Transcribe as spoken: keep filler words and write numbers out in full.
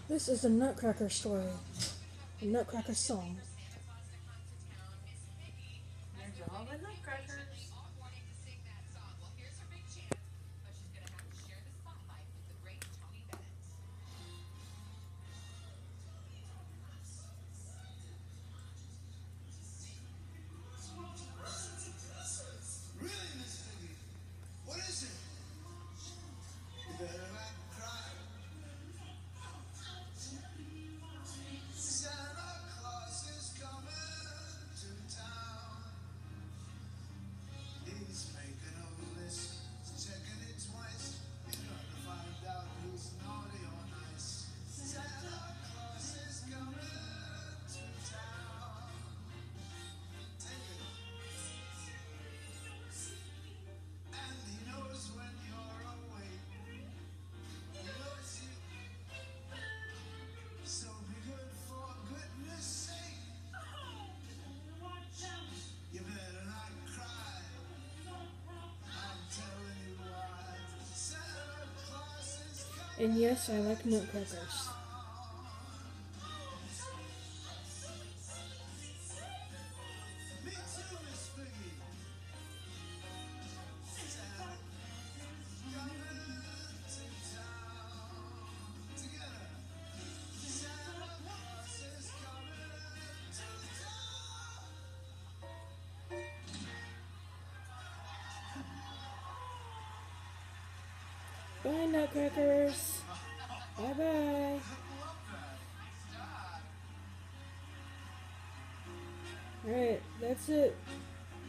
This is a Nutcracker story, a Nutcracker song. There's all the nutcrackers. Really, Miss Piggy? What is it? You better not cry. Santa Claus is coming to town. He's making a list, checking it twice. He's gonna find out who's naughty or nice. Santa Claus is coming to town. Take it. And he knows when you're awake. He knows you. So be good for goodness sake. You better not cry. I'm telling you why. Santa Claus is coming. And yes, I like Nutcrackers. Me too, Miss Piggy. Santa coming to town. Together. Santa Claus is coming to town. Bye, Nutcrackers. Bye bye. Alright, that's it.